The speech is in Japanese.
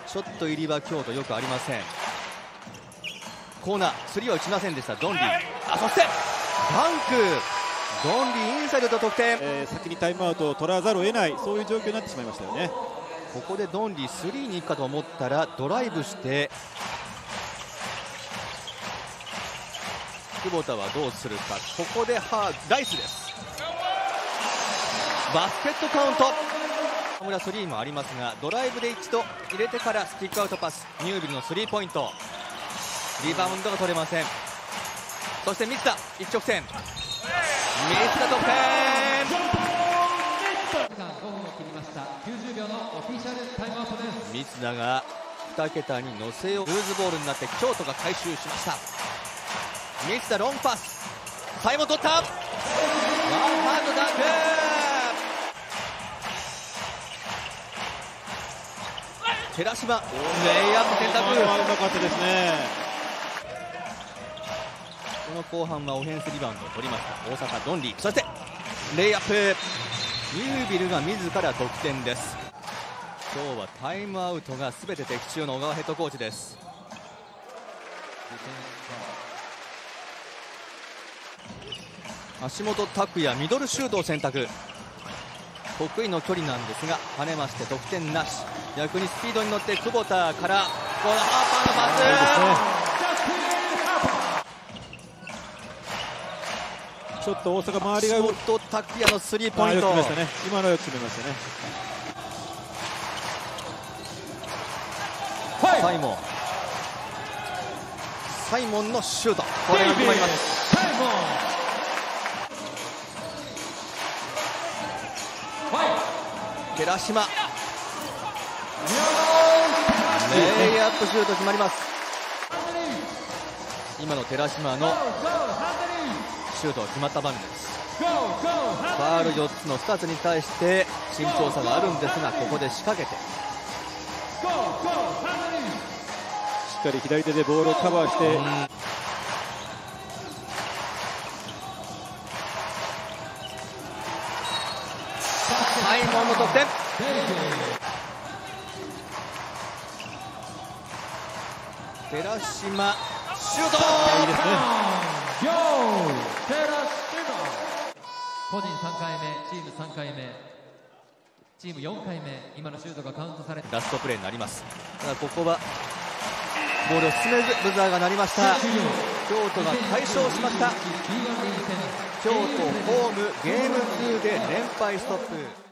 ちょっと入りは京都よくありません。コーナースリーは打ちませんでしたドンリー。そしてダンク、ドンリーインサイドと得点、 先にタイムアウトを取らざるを得ない、そういう状況になってしまいましたよね。 ここでドンリースリーに行くかと思ったらドライブして久保田はどうするか。ここでライスです。バスケットカウント。河村スリーもありますがドライブで一度入れてからスティックアウトパス、ニュービルのスリーポイント、リバウンドが取れません。そして水田一直線、水田得点。水田が2桁に乗せよう、ルーズボールになって京都が回収しました。水田ロングパス、サイモン取った、ワンハンドダンク、寺島レイアップ選択、 うまかったですね。 この後半はオフェンスリバウンドを取りました大阪ドンリー。そしてレイアップ、ニュービルが自ら得点です。今日はタイムアウトが全て的中の小川ヘッドコーチです。橋本拓也ミドルシュートを選択、得意の距離なんですが跳ねまして得点なし。逆にスピードに乗って久保田からこのハーパーのパス、ちょっと大阪周りが橋本拓也のスリーポイント、 今のよく決めましたね。 サイモンのシュート、これが決まります。寺島レイアップシュート決まります。今の寺島のシュートが決まった場面です。ファール4つの2つに対して身長差があるんですが、ここで仕掛けてしっかり左手でボールをカバーして、 サイモンの得点。寺島シュート、 いいですね。 個人3回目、チーム3回目、チーム4回目、今のシュートがカウントされてラストプレーになります。ただここはボールを進めずブザーが鳴りました。京都が快勝しました。京都ホームゲーム2で連敗ストップ。